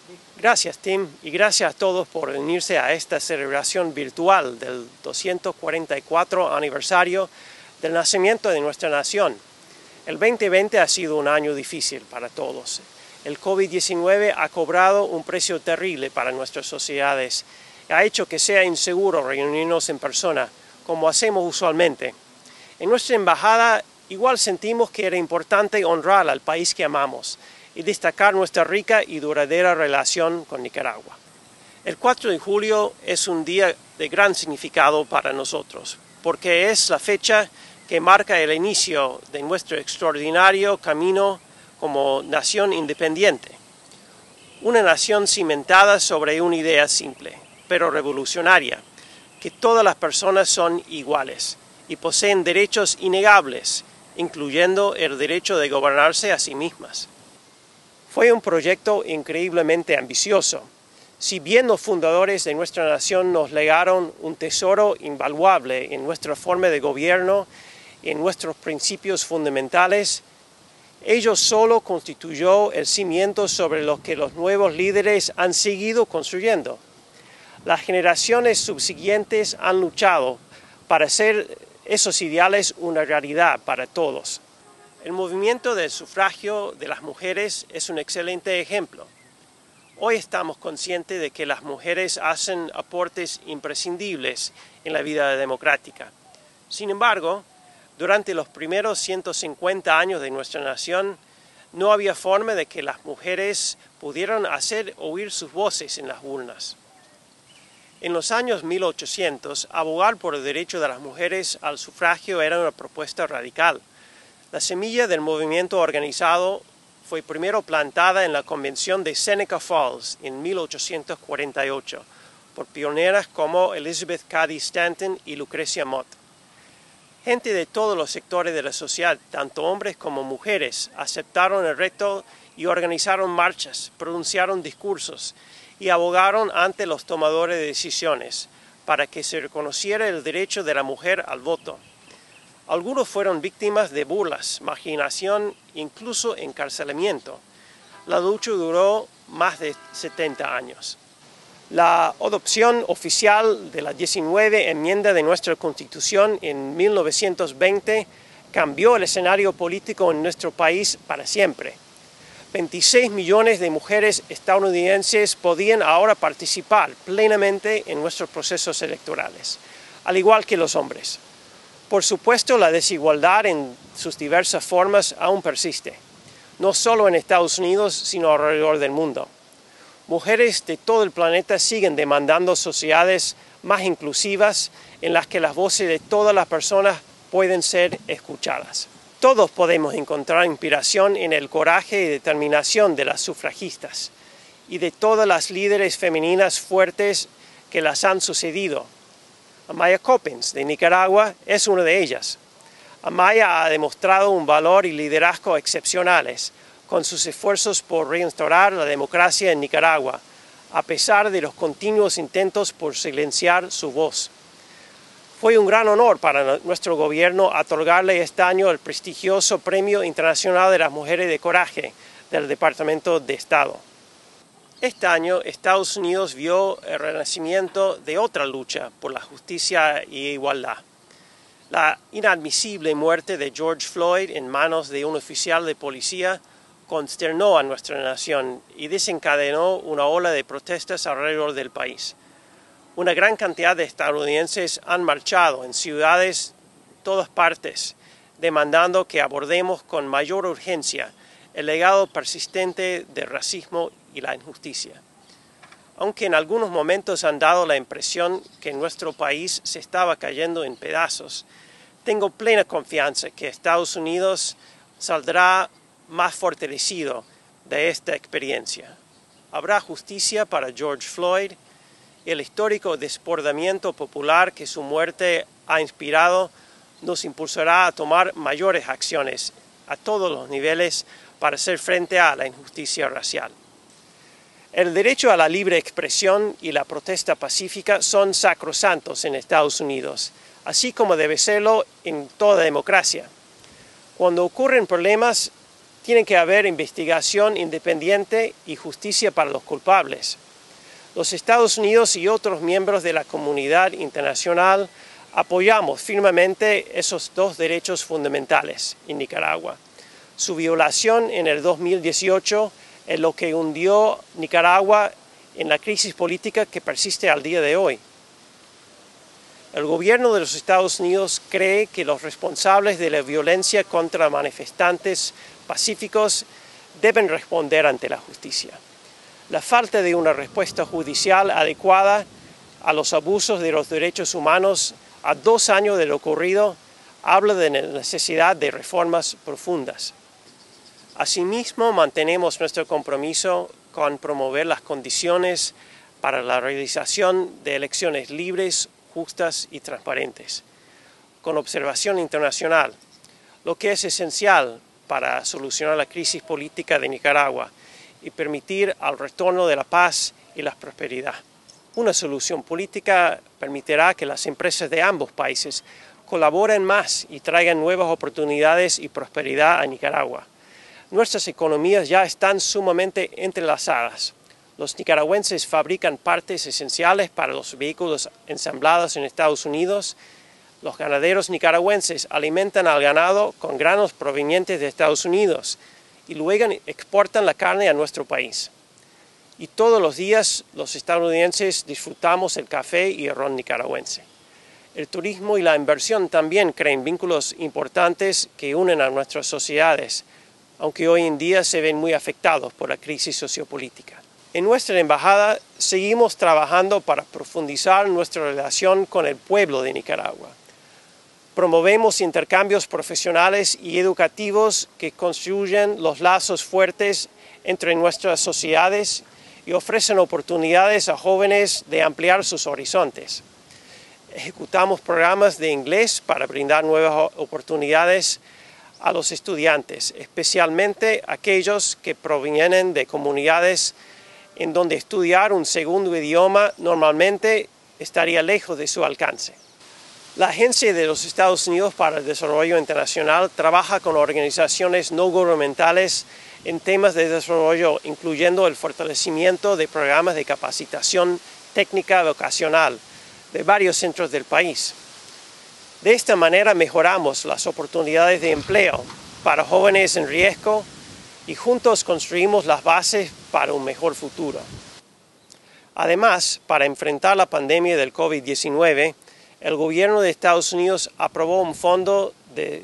Gracias, Tim, y gracias a todos por unirse a esta celebración virtual del 244 aniversario del nacimiento de nuestra nación. El 2020 ha sido un año difícil para todos. El COVID-19 ha cobrado un precio terrible para nuestras sociedades. Ha hecho que sea inseguro reunirnos en persona, como hacemos usualmente. En nuestra embajada igual sentimos que era importante honrar al país que amamos y destacar nuestra rica y duradera relación con Nicaragua. El 4 de julio es un día de gran significado para nosotros, porque es la fecha que marca el inicio de nuestro extraordinario camino como nación independiente. Una nación cimentada sobre una idea simple, pero revolucionaria, que todas las personas son iguales y poseen derechos innegables, incluyendo el derecho de gobernarse a sí mismas. Fue un proyecto increíblemente ambicioso. Si bien los fundadores de nuestra nación nos legaron un tesoro invaluable en nuestra forma de gobierno y en nuestros principios fundamentales, ello solo constituyó el cimiento sobre los que los nuevos líderes han seguido construyendo. Las generaciones subsiguientes han luchado para hacer esos ideales una realidad para todos. El movimiento del sufragio de las mujeres es un excelente ejemplo. Hoy estamos conscientes de que las mujeres hacen aportes imprescindibles en la vida democrática. Sin embargo, durante los primeros 150 años de nuestra nación, no había forma de que las mujeres pudieran hacer oír sus voces en las urnas. En los años 1800, abogar por el derecho de las mujeres al sufragio era una propuesta radical. La semilla del movimiento organizado fue primero plantada en la Convención de Seneca Falls en 1848 por pioneras como Elizabeth Cady Stanton y Lucrecia Mott. Gente de todos los sectores de la sociedad, tanto hombres como mujeres, aceptaron el reto y organizaron marchas, pronunciaron discursos y abogaron ante los tomadores de decisiones para que se reconociera el derecho de la mujer al voto. Algunos fueron víctimas de burlas, marginación, incluso encarcelamiento. La lucha duró más de 70 años. La adopción oficial de la 19 enmienda de nuestra Constitución en 1920 cambió el escenario político en nuestro país para siempre. 26 millones de mujeres estadounidenses podían ahora participar plenamente en nuestros procesos electorales, al igual que los hombres. Por supuesto, la desigualdad en sus diversas formas aún persiste, no solo en Estados Unidos, sino alrededor del mundo. Mujeres de todo el planeta siguen demandando sociedades más inclusivas en las que las voces de todas las personas pueden ser escuchadas. Todos podemos encontrar inspiración en el coraje y determinación de las sufragistas y de todas las líderes femeninas fuertes que las han sucedido. Amaya Coppens, de Nicaragua, es una de ellas. Amaya ha demostrado un valor y liderazgo excepcionales con sus esfuerzos por reinstaurar la democracia en Nicaragua, a pesar de los continuos intentos por silenciar su voz. Fue un gran honor para nuestro gobierno otorgarle este año el prestigioso Premio Internacional de las Mujeres de Coraje del Departamento de Estado. Este año, Estados Unidos vio el renacimiento de otra lucha por la justicia y igualdad. La inadmisible muerte de George Floyd en manos de un oficial de policía consternó a nuestra nación y desencadenó una ola de protestas alrededor del país. Una gran cantidad de estadounidenses han marchado en ciudades de todas partes, demandando que abordemos con mayor urgencia el legado persistente del racismo y la injusticia. Aunque en algunos momentos han dado la impresión que nuestro país se estaba cayendo en pedazos, tengo plena confianza que Estados Unidos saldrá más fortalecido de esta experiencia. Habrá justicia para George Floyd y el histórico desbordamiento popular que su muerte ha inspirado nos impulsará a tomar mayores acciones a todos los niveles para hacer frente a la injusticia racial. El derecho a la libre expresión y la protesta pacífica son sacrosantos en Estados Unidos, así como debe serlo en toda democracia. Cuando ocurren problemas, Tiene que haber investigación independiente y justicia para los culpables. Los Estados Unidos y otros miembros de la comunidad internacional apoyamos firmemente esos dos derechos fundamentales en Nicaragua. Su violación en el 2018 es lo que hundió Nicaragua en la crisis política que persiste al día de hoy. El gobierno de los Estados Unidos cree que los responsables de la violencia contra manifestantes pacíficos deben responder ante la justicia. La falta de una respuesta judicial adecuada a los abusos de los derechos humanos a 2 años de lo ocurrido habla de la necesidad de reformas profundas. Asimismo, mantenemos nuestro compromiso con promover las condiciones para la realización de elecciones libres, justas y transparentes, con observación internacional, lo que es esencial para solucionar la crisis política de Nicaragua y permitir el retorno de la paz y la prosperidad. Una solución política permitirá que las empresas de ambos países colaboren más y traigan nuevas oportunidades y prosperidad a Nicaragua. Nuestras economías ya están sumamente entrelazadas. Los nicaragüenses fabrican partes esenciales para los vehículos ensamblados en Estados Unidos. Los ganaderos nicaragüenses alimentan al ganado con granos provenientes de Estados Unidos y luego exportan la carne a nuestro país. Y todos los días los estadounidenses disfrutamos el café y el ron nicaragüense. El turismo y la inversión también crean vínculos importantes que unen a nuestras sociedades, aunque hoy en día se ven muy afectados por la crisis sociopolítica. En nuestra embajada seguimos trabajando para profundizar nuestra relación con el pueblo de Nicaragua. Promovemos intercambios profesionales y educativos que construyen los lazos fuertes entre nuestras sociedades y ofrecen oportunidades a jóvenes de ampliar sus horizontes. Ejecutamos programas de inglés para brindar nuevas oportunidades a los estudiantes, especialmente aquellos que provienen de comunidades en donde estudiar un segundo idioma normalmente estaría lejos de su alcance. La Agencia de los Estados Unidos para el Desarrollo Internacional trabaja con organizaciones no gubernamentales en temas de desarrollo, incluyendo el fortalecimiento de programas de capacitación técnica vocacional de varios centros del país. De esta manera mejoramos las oportunidades de empleo para jóvenes en riesgo y juntos construimos las bases para un mejor futuro. Además, para enfrentar la pandemia del COVID-19, el gobierno de Estados Unidos aprobó un fondo de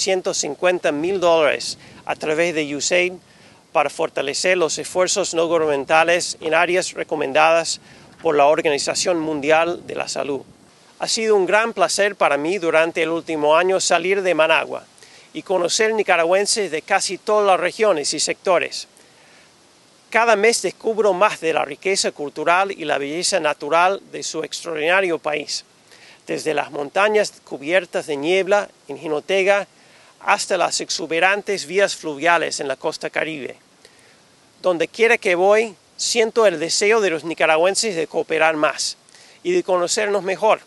$750,000 a través de USAID para fortalecer los esfuerzos no gubernamentales en áreas recomendadas por la Organización Mundial de la Salud. Ha sido un gran placer para mí durante el último año salir de Managua y conocer nicaragüenses de casi todas las regiones y sectores. Cada mes descubro más de la riqueza cultural y la belleza natural de su extraordinario país, desde las montañas cubiertas de niebla en Jinotega hasta las exuberantes vías fluviales en la costa caribe. Donde quiera que voy, siento el deseo de los nicaragüenses de cooperar más y de conocernos mejor.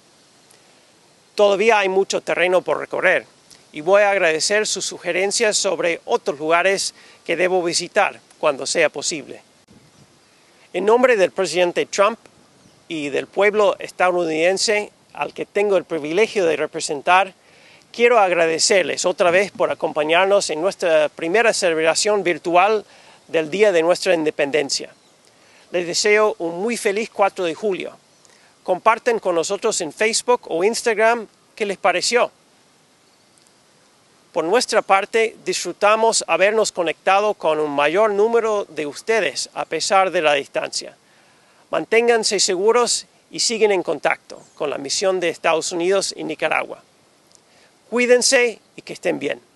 Todavía hay mucho terreno por recorrer y voy a agradecer sus sugerencias sobre otros lugares que debo visitar cuando sea posible. En nombre del presidente Trump y del pueblo estadounidense al que tengo el privilegio de representar, quiero agradecerles otra vez por acompañarnos en nuestra primera celebración virtual del Día de nuestra Independencia. Les deseo un muy feliz 4 de julio. Comparten con nosotros en Facebook o Instagram qué les pareció. Por nuestra parte, disfrutamos habernos conectado con un mayor número de ustedes a pesar de la distancia. Manténganse seguros y siguen en contacto con la misión de Estados Unidos y Nicaragua. Cuídense y que estén bien.